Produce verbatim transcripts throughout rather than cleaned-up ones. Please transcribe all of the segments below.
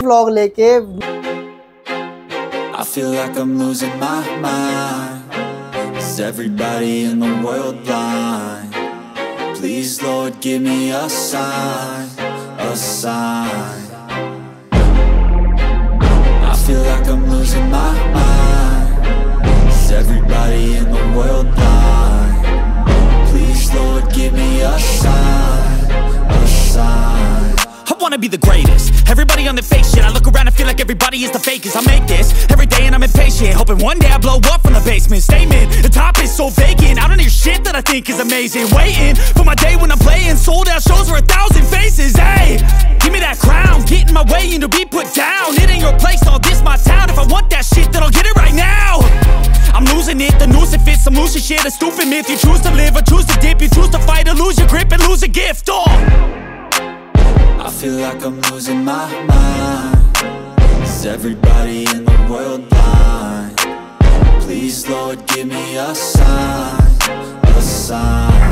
Vlog लेके। I feel like I'm losing my mind. Is everybody in the world blind? Please Lord give me a sign, a sign. I feel like I'm losing my mind. Is everybody in the world blind? Please Lord give me a sign, a sign. I wanna be the greatest. Everybody on the fake shit. I look around and feel like everybody is the fakest. I make this every day and I'm impatient, hoping one day I blow up from the basement. Statement, the top is so vacant. I don't hear shit that I think is amazing. Waiting for my day when I'm playing sold out shows for a thousand faces. Hey, give me that crown, get in my way and to be put down. It ain't your place, all this my town. If I want that shit, then I'll get it right now. I'm losing it, the noose it fits. I'm losing shit, a stupid myth. You choose to live or choose to dip. You choose to fight or lose your grip and lose a gift. Oh, I feel like I'm losing my mind. Is everybody in the world blind? Please Lord give me a sign, a sign.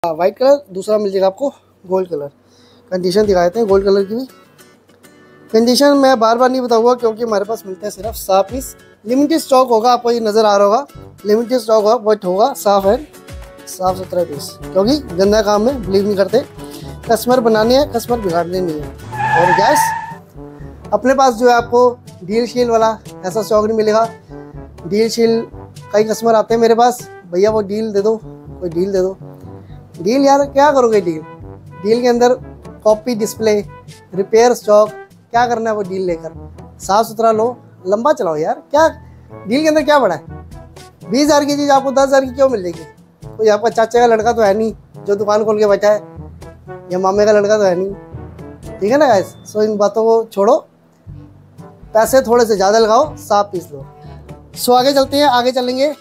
White colour, दूसरा मिल जाएगा आपको gold colour. Condition दिखा देते हैं gold colour की भी। Condition मैं बार बार नहीं बताऊंगा क्योंकि हमारे पास मिलते हैं सिर्फ साफ पीस। लिमिटेड स्टॉक होगा, आपको ये नज़र आ रहा होगा, लिमिटेड स्टॉक होगा, बट होगा साफ है, साफ सुथरा पीस, क्योंकि गंदा काम में बिलीव नहीं करते। कस्टमर बनाने हैं, कस्टमर बिगाड़ने नहीं है। और गैस अपने पास जो है आपको डील शील वाला ऐसा स्टॉक नहीं मिलेगा। डील शील कई कस्टमर आते हैं मेरे पास, भैया वो डील दे दो, कोई डील दे दो। डील यार क्या करोगे डील? डील के अंदर कॉपी डिस्प्ले, रिपेयर स्टॉक, क्या करना है वो डील लेकर? साफ सुथरा लो, लंबा चलाओ यार। क्या डील के अंदर क्या बड़ा है? बीस हज़ार की चीज़ आपको दस हज़ार की क्यों मिल जाएगी? कोई आपका चाचा का लड़का तो है नहीं जो दुकान खोल के बैठा है, या मामे का लड़का तो है नहीं, ठीक है ना गाइस। सो इन बातों को छोड़ो, पैसे थोड़े से ज़्यादा लगाओ, साफ पीस लो। सो आगे चलते हैं, आगे चलेंगे।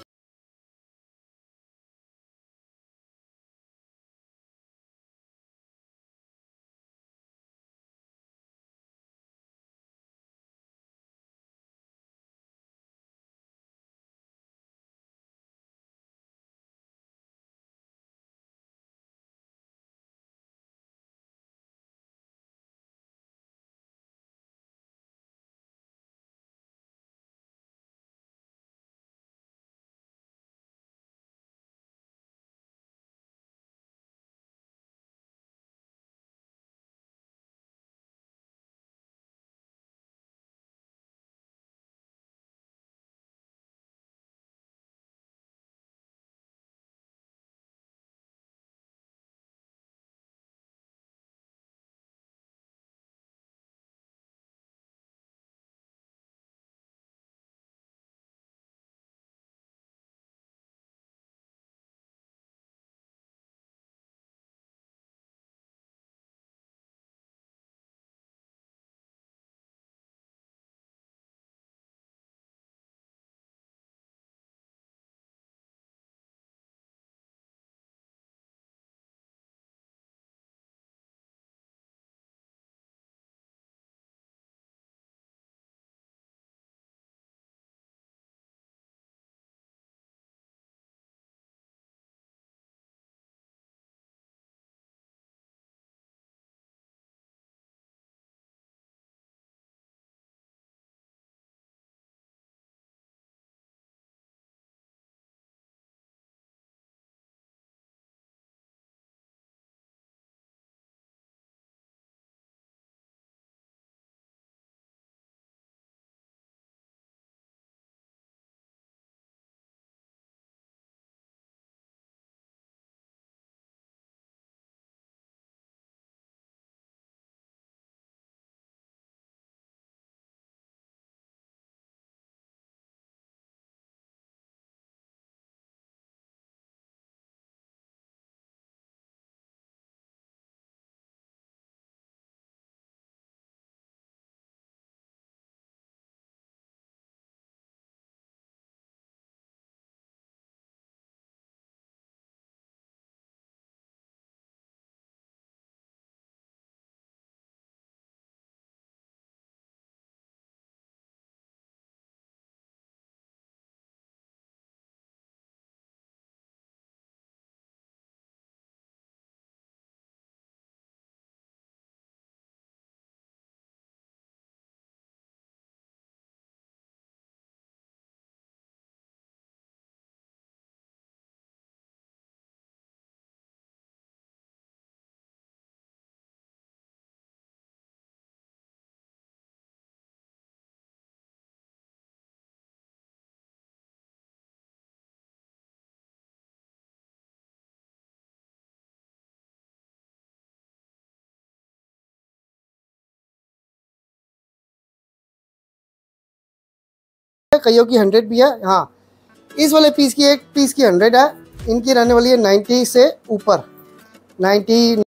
कईयों की हंड्रेड भी है। हाँ, इस वाले पीस की एक पीस की हंड्रेड है, इनकी रहने वाली है नाइन्टी से ऊपर, नाइन्टी